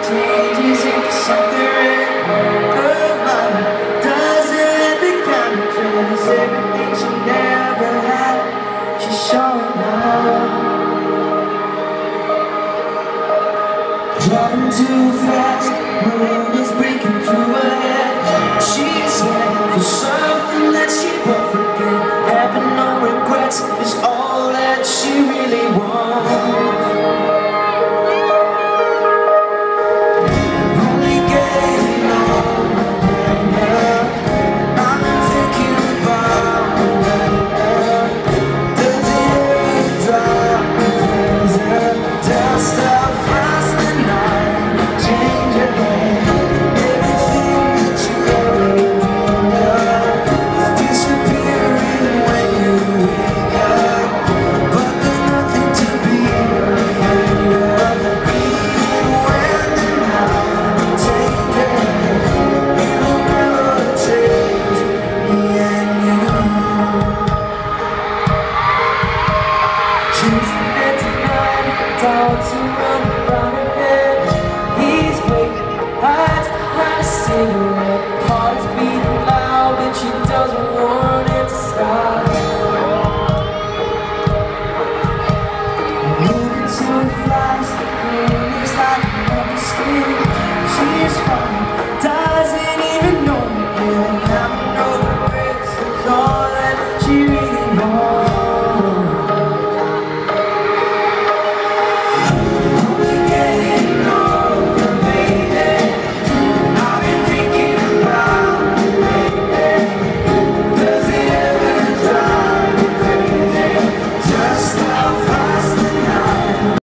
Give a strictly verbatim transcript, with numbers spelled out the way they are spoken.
changes into something real. Her mama doesn't become a dress. Everything she never had, she's showing now. Driving too fast, moon is breaking through her head. She's waiting for something that she won't forget. Having no regrets.